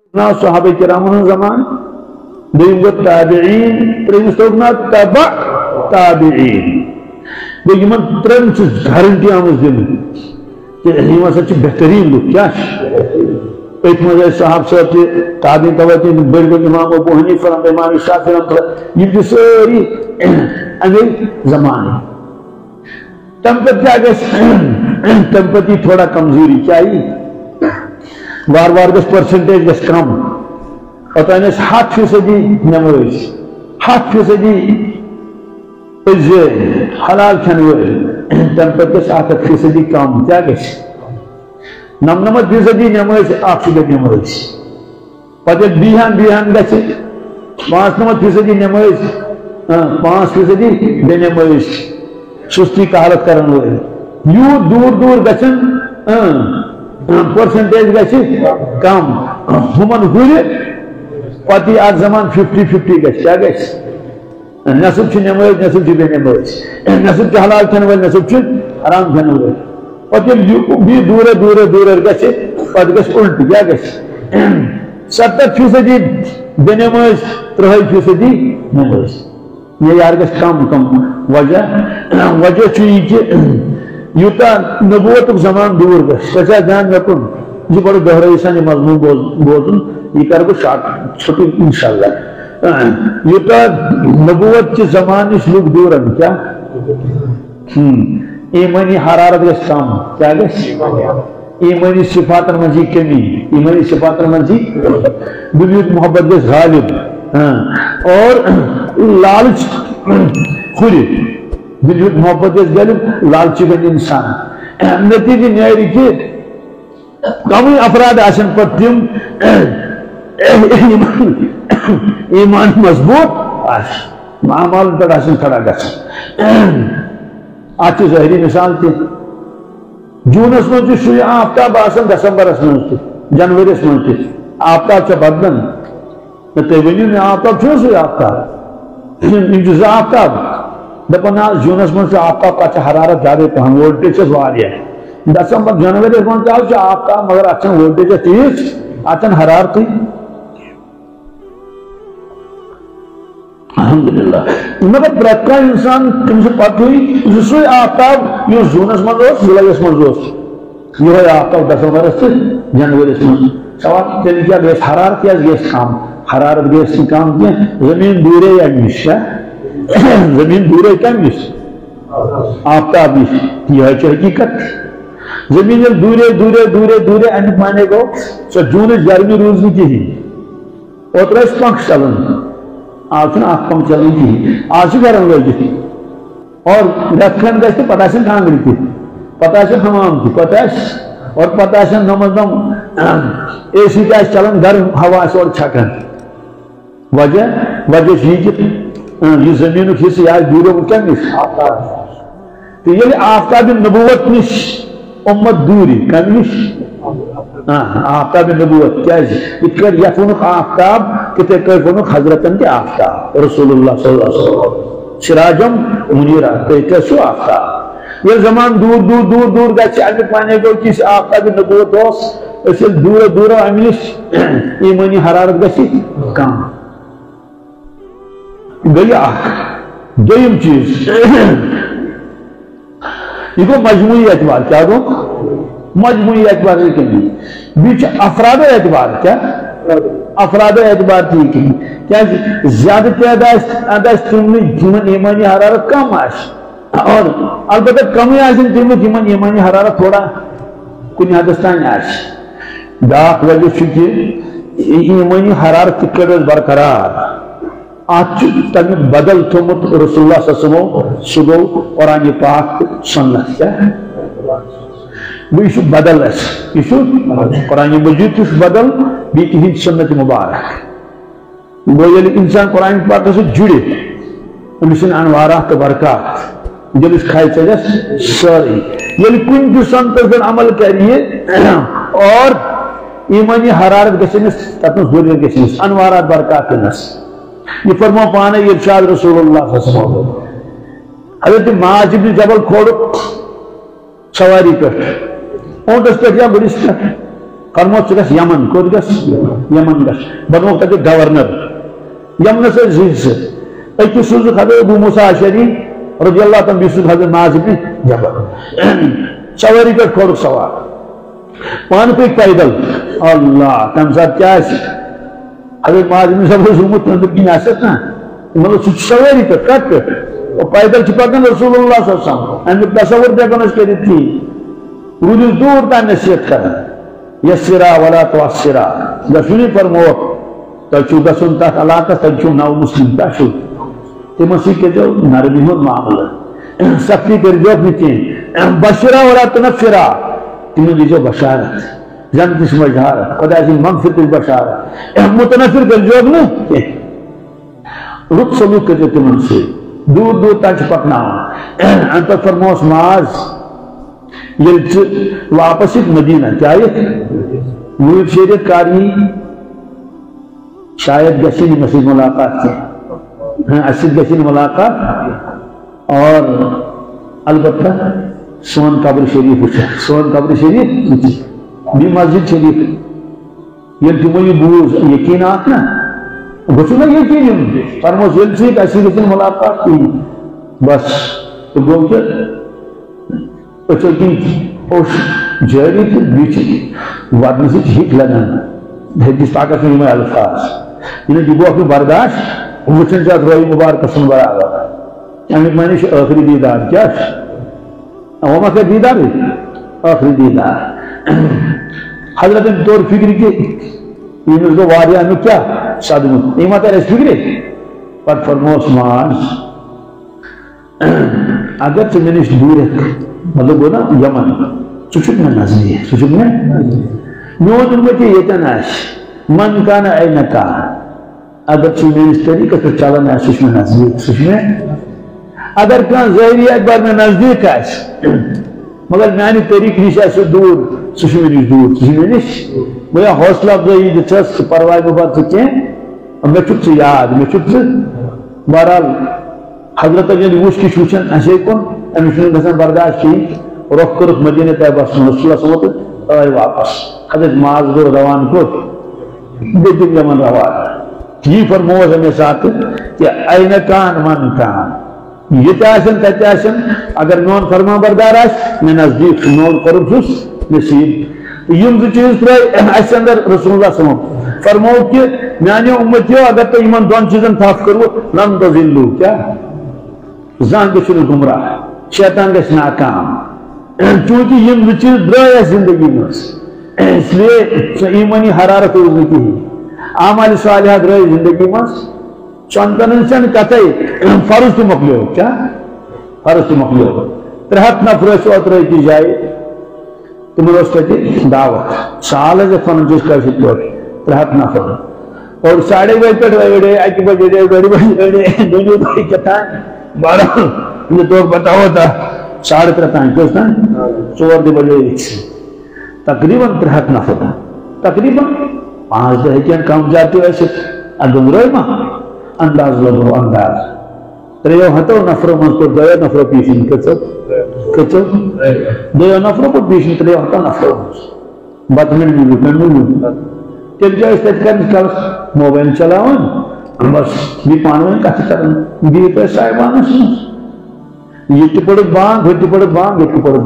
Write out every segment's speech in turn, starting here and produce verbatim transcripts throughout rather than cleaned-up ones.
نا صحابہ کرام زمان دویم گو تابعین ترین استوگنا تبع تابعین دیکھ من ترین سے گارنٹی آمز دن کہ یہ سچ بہترین لوگ کیا ایک مجھے صاحب صاحب تھے تابعین توتی بڑھ بڑھ امام ابو حنیفہ امام شافعی یہ جو ساری انگل زمان ہے تم پر کیا گئے تم پر تھوڑا کمزوری چاہیے وار وار گس پرسنٹیج گس کم اور انس ہاتھ فیصدی نمائش ہاتھ فیصدی حلال کھنوے تم پر گس آٹھ فیصدی کم کیا گس نمنمت فیصدی نمائش آپ سے گئی نمائش پتہ بیہان بیہان گس پانچ نمت فیصدی نمائش پانچ فیصدی بے نمائش سستی کا حالت کرن ہوئے یوں دور دور گچن پرسنٹیج گچی کم ہمن ہوئے پتی آج زمان ففٹی ففٹی گچ کیا گچ نصب چھ نمائش نصب چھ بے نمائش نصب چھ حلال کھن ہوئے نصب چھ حرام کھن ہوئے پتی بھی دور دور دور گچی پتی گچ الٹ کیا گچ ستر فیصدی بے نمائش ترہی فیصدی نمائش یہ یار گس کم کم وجہ وجہ چوئی کہ یوتا نبوت زمان دور گس سچا دھیان رکھن یہ بڑے گہرائی سان مضمون بوزن یہ کر کو شارٹ چھوٹی انشاءاللہ یوتا نبوت کے زمان اس لوگ دور ہیں کیا ایمانی حرارت گس کم کیا گس ایمانی صفات منزی کمی ایمانی صفات منزی دنیت محبت گس غالب اور لالچ خوری دلیت محبت اس غالب لالچی گن انسان نتیجہ نیاری کہ کمی افراد آسن پر تم ایمان مضبوط آسن معامل پر آسن کھڑا گسن آتی ظاہری مثال تھی جونس میں جو شوی آفتاب آسن دسمبر اس میں تھی جنوری اس میں تھی آفتاب چا بدن تیونی میں آفتاب چھو سوی آفتاب انجزا آفتاب دپنا جونس من سے آفتاب کا حرارت زیادہ پہن وولٹیج سے سواری ہے دسمبر جنوری من سے آفتاب مگر اچھن وولٹیج تیز اچھن حرارتی الحمدللہ مگر برکہ انسان تم سے پت ہوئی جسوی آفتاب یہ جونس من روز جولائی من روز یہ ہے آفتاب دسمبر سے جنوری من سوال تیلی کیا گیس حرارت یا گیس کام حرارت گیس کی کام کیا زمین دورے یا نش زمین دورے کیا نش آفتاب نش یہ ہے حقیقت زمین دورے دورے دورے دورے انت مانے کو سو جونس گرمی روزی کی ہی اور ترس پنکھ چلن آپ سن آنکھ پنکھ چلن کی آج گرم لوگ کی اور رکھن گئے پتہ سے کھانگری کی پتہ سے حمام کی پتہ سے اور پتہ سے نمازم اے سی کا چلن گرم ہوا سے اور چھکن وجہ وجہ یہ کہ یہ زمین کی سے آج دورے کو کیا نش تو یہ آفتاب نبوت نش امت دوری کم نش آفتاب نبوت کیا ہے اتکر یفونک آفتاب کتے کرفونک حضرتن کے آفتاب رسول اللہ صلی اللہ علیہ وسلم سراجم منیرہ کہتے سو آفتاب یہ زمان دور دور دور دور گا چاہتے پانے کو کسی آفتاب نبوت دوست اسے دور دور امنش ایمانی حرارت گسی کام گیا دویم چیز یہ کو مجموعی اعتبار کیا دو مجموعی اعتبار کے لیے بیچ افراد اعتبار کیا افراد اعتبار تھی کہ کیا زیادہ تعداد تم جمن ایمانی حرارت کم آش اور البتہ کمی آشن تم جمن ایمانی حرارت تھوڑا کنی حدستان آش داخ وجہ چکے ایمانی حرارت کر برقرار آج تک بدل تھومت رسول اللہ صلی اللہ علیہ وسلم صبح قرآن پاک سنت کیا ہے وہ ایشو بدل ہے ایشو قرآن مجید اس بدل بیتی ہی سنت مبارک وہ یہ انسان قرآن پاک سے جڑے انسان انوارات برکات جب اس کھائی چاہے ساری یہ کن جو سنت پر عمل کریے اور ایمانی حرارت گسنس تطنس دوری گسنس انوارات برکات نس یہ فرما پانا یہ ارشاد رسول اللہ صلی اللہ علیہ وسلم حضرت معاذ بن جبل کھوڑ سواری پر اونٹس پر یا بڑس پر فرمو چھ یمن کوت گس یمن گس بنو تک گورنر یمن سے زیز اکی سوز حضرت ابو موسیٰ اشعری رضی اللہ تعالیٰ بیسوز حضرت معاذ بن جبل سواری پر کھوڑ سوار پان پہ پیدل اللہ تم ساتھ کیا ہے حضرت معاذ بن جبل زومت اندر کی ناسط نا مطلب سوچ سواری پر کٹ پر اور پیدل چھپاکن رسول اللہ صلی اللہ علیہ وسلم اندر تصور دے کنس کے دیتی روزی دور تا نصیحت کرن یسرا ولا توسرا گسونی فرموک تچو گسون تا علاقہ تچو ناو مسلم تا شو تم سی کے جو نرمی ہون معاملہ سختی کر جو نیچے بشرا ولا تنفرا تم دی جو بشارت جنت اس مجھارت خدا کی مغفرت اس بشارت متنفر کر جو نا رک سلوک کر جو تم سے دور دور تاچ پکنا انت فرموس معاذ یہ واپس ایک مدینہ کیا ہے وہ شریعت کاری شاید گشن مسجد ملاقات سے اسد گشن ملاقات اور البتہ سون قبر شریف اچھا سون قبر شریف بھی مسجد شریف یہ تمہیں بوز یقین آتنا بچو نا یقین فرموس یہ سے اسد گشن ملاقات کی بس تو گو کیا اچھا کی اوش جاری تھی بیچی وادنی سے ٹھیک لگانا حدیث طاقت میں میں الفاظ انہیں جب وہ اپنی برداشت وچن جات روی مبارک سن برا آگا یعنی میں نے آخری دیدار کیا اوما کا دیدار ہے آخری دیدار حضرت طور فکری کے یہ مجھے واریہ میں کیا صادمت ایمہ تیرے اس فکری پر فرموس مانس اگر سے میں نے دور ہے مطلب وہ نا یمن چچک میں نظری ہے چچک میں نوت ان کو یہ تناش من کانا این کان اگر چھ میں اس طریقہ سے چلنا ہے سچ میں نزدیک سچ میں اگر کان ظاہری اکبر میں نزدیک ہے مگر میانی طریق نیش ایسے دور سچ میں نیش دور سچ میں نیش مجھے حوصلہ افضائی جو چس پروائی مباد سکیں میں چک سے یاد میں چک سے بہرحال حضرت اجلی وش کی شوچن ایسے کن امیشن گسن برداشت کی رخ کرت مدینہ طیبہ صلی اللہ علیہ وسلم آئے واپس حضرت معاذ دو روان کو دیکھیں یمن روان یہ فرموز ہمیں ساتھ کہ این کان من کان یہ تیاسن تیاسن اگر نون فرما بردار آش میں نزدیک نون قرب سس نصیب یم دو چیز پر ایسے اندر رسول اللہ صلی اللہ علیہ وسلم فرمو کہ میانی امتیو اگر تو ایمان دون چیزن تاف کرو لن تزلو کیا زان گشن گمراہ شیطان گش ناکام چونکہ یہ چیز دریا زندگی میں اس لیے ایمانی حرارت روزی کی اعمال صالحہ دریا زندگی میں چونکہ انسان کہتے فرض تو مقلو کیا فرض تو مقلو ترہت نفر سے اترے کی جائے تم روز کہتے دعوت سال ہے فن جس کا شکر ترہت نفر اور ساڑھے بھائی پٹ بھائی آئی بجے دے بڑی بڑی دونوں بھائی کہتا ہے بارہ یہ تو بتاؤ تھا ساڑھے ترہ تائیں کیوں تھا چور دے بجے ایک سے تقریباً ترہت نفر تھا تقریباً پانچ دے کیا کام جاتے ویسے اگم روئے ماں انداز لگو انداز تریو ہتو نفر من کو دو نفر پیشن کچھو کچھو دو نفر کو پیشن تریو ہتو نفر بطمن میں لکن میں لکن تل جائے اس تجکر نکل موبائل چلاؤں بس بھی پانویں کہتے کریں بھی پیسہ ہے بانا سنس یہ ٹپڑت بانگ یہ ٹپڑت بانگ یہ ٹپڑت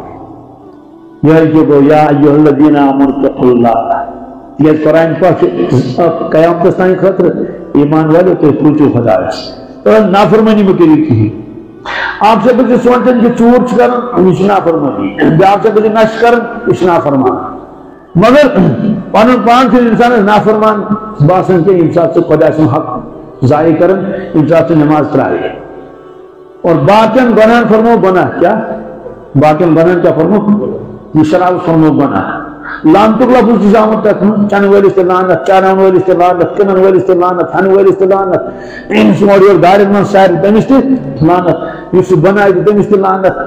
بانگ یہ جو گو یا ایوہ الذین آمنوا اللہ یہ قرآن پاک قیام دستانی خطر ایمان والے تو پوچھو خدا ہے تو نافرمانی مکری کی آپ سے کچھ سوانتن کے چور چکرن اس نافرمانی آپ سے کچھ نش کرن اس نافرمان مگر پانون پان سے انسان نافرمان باسن کے انسان سے خدا سے حق ظاہر کرن انسان سے نماز ترائی اور باطن بنان فرمو بنا کیا باطن بنان کیا فرمو مشرال فرمو بنا لانتر لفظ جزامت تکن چان ویل استلانت چانان ویل استلانت کنن ویل استلانت ہن ویل استلانت این سموڑی اور دارد من سائر تنشت لانت یوسف بنائی تنشت لانت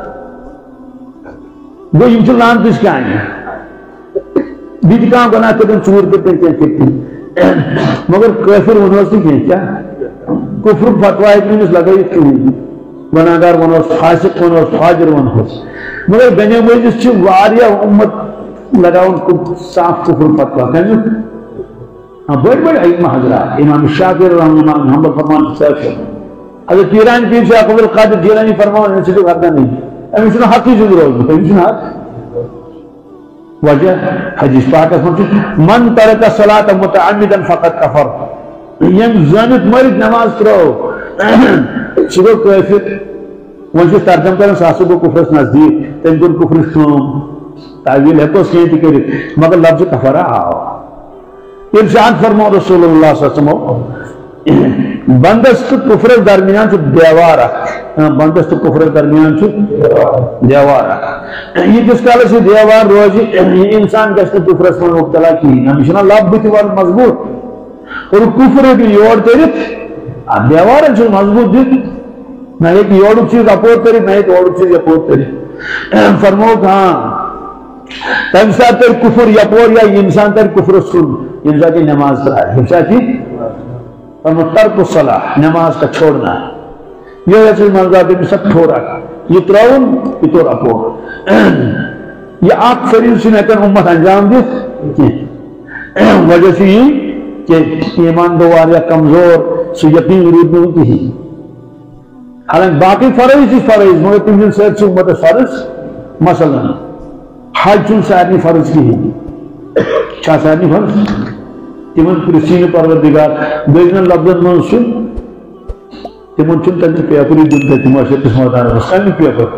دو یمچ لانت اس کے آئیں بیت کام بنا کرتے چور کرتے کیا کرتے مگر کافر ونوستی کیا کیا کفر فتوہ اتنی اس لگائی اس کی بناگار ونوس فاسق ونوس فاجر ونوس مگر بنی موجز چھ واریا امت لگاؤن کو صاف کفر فتوہ کنیو بڑھ بڑھ علم حضرات امام شافعی رحمہ اللہ امام حنبل فرمان صاحب اگر پیران پیر سے عبد القادر جیلانی فرمان ان سے تو کرتا نہیں امی سنو حقی جو روز امی سنو حق وجہ حدیث پاک ہے من ترک صلاة متعمدا فقط کفر یم زانت مرد نماز کرو شروع کافر ونشو ترجم کرن ساسو کو کفرس نزدیک تم کن کفرس کم تعویل ہے تو سینتی کری مگر لفظ کفر آؤ ارشاد فرمو رسول اللہ صلی اللہ علیہ وسلم بندست کفر درمیان چھو دیوارا بندست کفر درمیان چھو دیوارا یہ کس کالے سے دیوار روزی یہ انسان کس کفر اس میں مبتلا کی ہمیشنا لب بیتی وال مضبوط اور کفر بھی یوڑ تیرت دیوار چھو مضبوط دیت نہ ایک یوڑ چیز اپور تیرت نہ ایک یوڑ چیز اپور تیرت فرمو کہاں تنسا تر کفر یپور یا انسان تر کفر سن انسان کی نماز رہا ہے انسان کی فرمو ترک الصلاح نماز کا چھوڑنا ہے یہ ایسے منظر میں سب چھوڑا یہ تراؤن یہ تو رکھو یہ آپ فریض سے نکن امت انجام دے وجہ سے یہ کہ ایمان دوار یا کمزور سے یقین رود میں ہوتی ہے حالانکہ باقی فرائض ہی فرائض مگر تم جن سے امت فرض مثلا حج چون سارنی فرض کی ہے چھا سارنی فرض تمن پرسین پروردگار دیجن لفظن من سن تمن چون تنجر پیپری دن تے تمن شکس مدار رسانی پیپر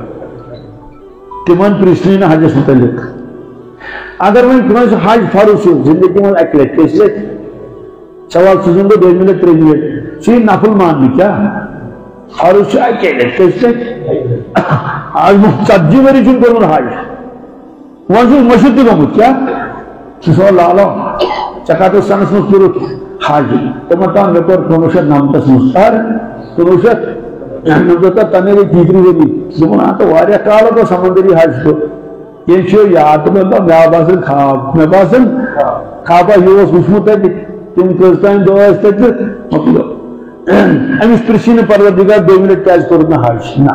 تمن پرسین حج ستلک اگر من تمن سے حج فرض ہو زندگی من ایک لیٹ کیس لیٹ سوال سوزن دو دو منٹ تری منٹ سی نفل ماننی کیا فرض سے ایک لیٹ کیس لیٹ آج مستجی میری چون پر من حج وانسو مشد کو مجھ کیا سو اللہ اللہ چکاتو سنس مسترک حاجی تمتان بکر کنوشت نامتس مستار کنوشت نمتتا تنیوی تیتری ہوئی زمان آتا واریا کالا تو سمندری حاج کو یہ چھو یاد میں اللہ میں آباسن خواب میں آباسن خوابا یوس مشموت ہے کہ تم کرستان دو آستے تھے مطلو ہم اس پرسین پروردگار دو منٹ تیز کرنا حاج نا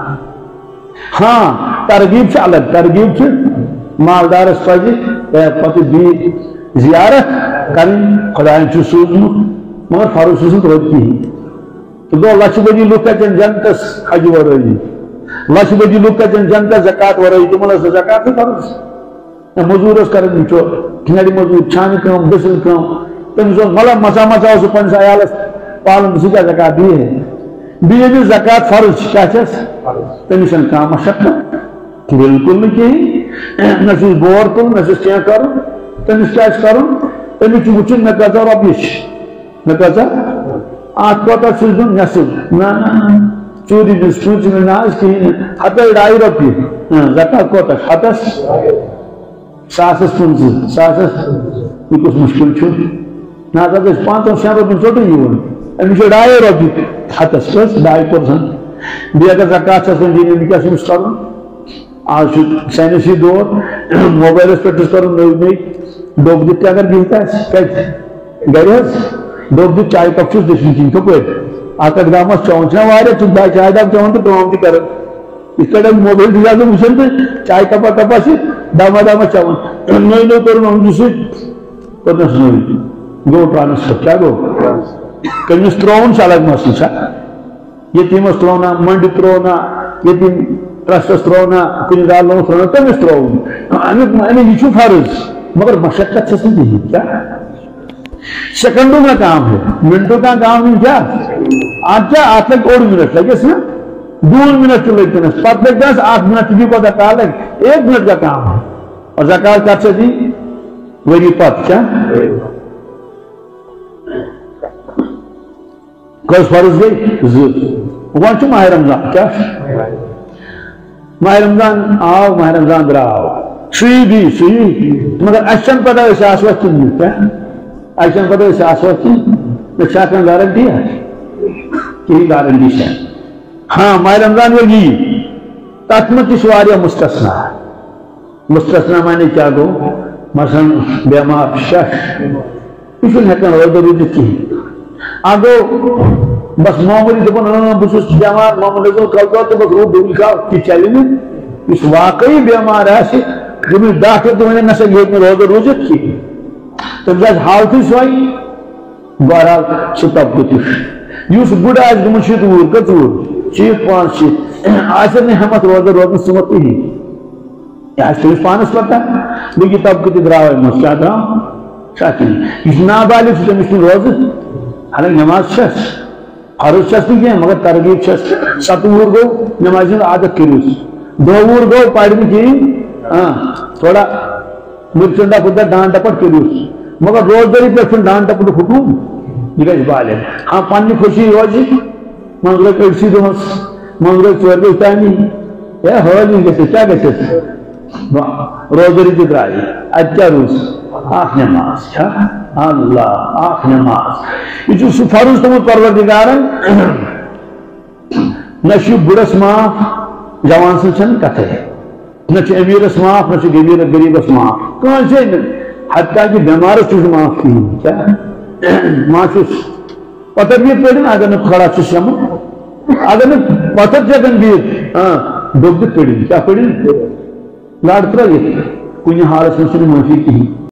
ہاں ترغیب سے الگ ترغیب سے مالدار اس پاجی پتی بھی زیارت کریں خدایان چھو سوزمت مگر فاروق سوزمت روکی ہی تو دو لچ بجی لکا چن جنتس حج ورئی لچ بجی لکا چن جنتس زکاة ورئی تو ملا سے زکاة فرض مزور اس کرن نیچو کنیڈی مزور چھانی کام بسل کام تم سو ملا مسا مسا اسو پنس آیالس پالن بسی کا زکاة دیئے ہیں بیئے بھی زکاة فرض کیا چیز تنشن کام مشکل بالکل نہیں کہیں نسیز بور کن نسیز کیا کرو تنس کیا کرو تنس وچن نکازا ربیش نکازا آت کو تا سوزن نسل نا نا چوری بس چوری ناز کی حتی ڈائی ربی زکاة کو تا حتی ساسس پنزل ساسس یہ کچھ مشکل چھو نازا کس پانتوں شہر ربی چھوٹے ہی ہوئی امیشو ڈائی ربی حتی سپس ڈائی پرسن بھی اگر زکاة سسن جینے نکا سمس کرو آج سائنسی دور موبائل اس پر ٹس کرو نئی نئی ڈوگ دیت کیا اگر گیتا ہے کہتے گئے ہیں ڈوگ دیت چائے پکشوز دیشنی چین کو کوئی آتا گرامس چونچنا وارے چون بائی چائے دام چون تو ٹوام کی کرن اس کا ڈاک موبائل دیا تو مشن پہ چائے کپا کپا سی داما داما چون نئی نئی کرن ہم جسے کرنا سنوری گو ٹرانسفر کیا گو کنیس ترون چالک محسوس ہے یہ تیمس ترونا منڈی ترونا یہ تیم ٹرسٹس ترونا کنی دالوں ترونا کنیس ترون ہمیں یہ چھو فرض مگر مشقت سے نہیں کیا سیکنڈوں کا کام ہے منٹوں کا کام نہیں کیا آج کیا آٹھ لگ اور منٹ لگے سنا دو منٹ تو لگتے ہیں پت لگتا ہے آٹھ منٹ کی پتہ کال ہے ایک منٹ کا کام ہے اور زکاة کیا سے دی وہی پت کیا کس فرض گئی زد وہاں چھو ماہ رمضان کیا ماہ رمضان آو ماہ رمضان در آو سوئی دی سوئی مگر اشن پتہ اسے آسوات کی نہیں کیا اشن پتہ اسے آسوات کی میں شاکن گارنٹی ہے کہی گارنٹی ہے ہاں ماہ رمضان وگی تاتمت سواریا مستثنا مستثنا معنی کیا گو مثلا بیمار شخص اسن ہکن روی دروجت کی آگو بس معمولی دکن بسوس بیمار معمولی دکن کل تو بس رو دل کا کی چلی نہیں اس واقعی بیمار ہے جب ڈاکٹر تو ون نسا یہ روزہ روزت کی تم آج حالت سوئی بہرحال سہ طبقہ تس بڑھ آس گمت شیت وور کت وور شیت پانچ شیت آس ہمت روزہ روزن سہ مت کہین یہ تمس پانس پتہ بیٚیہِ طبقہ تہ درٛاو منٛز کیٛاہ درٛاو ساتھی یہ نابالغ تمس روزہ حالانکہ نماز چھس فرض چھس نہ کینٛہہ مگر ترغیب چھس ست وُہر گوٚو نماز ہُنٛد عادت کٔرِوس دہ وُہر گوٚو پرِ نہٕ کِہیٖنۍ ہاں تھوڑا مرچنڈا پھٹا ڈانٹ ڈپٹ کٔرِوس مگر روزدٲری پٮ۪ٹھ چھُنہٕ ڈانٹ ڈپٹ ہُکُم یہ گژھِ بالغ ہاں پننہِ خوشی روزِ منٛزٕ لٔگۍ أڑسٕے دۄہس منٛزٕ لٔگۍ ژورِ بجہِ تامی ہے حٲلی گژھٮ۪س کیٛاہ گژھٮ۪س روزدٲری تہِ درٛایہِ اَتہِ کیٛاہ روٗز اکھ نماز چھا اللہ اکھ نماز یہ سہ فرض تھوٚمُت پروردگارن نہ چھُ بُڑس معاف جوان سٕنٛز چھنہٕ کتھے نہ چھُ امیرس معاف نہ چھُ غریٖب غریٖبس معاف کٲنٛسے نہٕ حتیٰ کہ بیمارس چھُس معاف کِہیٖنۍ کیٛاہ ما چھُس پتھر بِہِتھ پٔرِن اگر نہٕ کھڑا چھُس شمہٕ اگر نہٕ پتھر چھِ ہٮ۪کان بِہِتھ ہاں ڈوٚب دِتھ پٔرِن کیٛاہ پٔرِن لڑ ترٲوِتھ کُنہِ حالس منٛز چھنہٕ معٲفی کِہیٖنۍ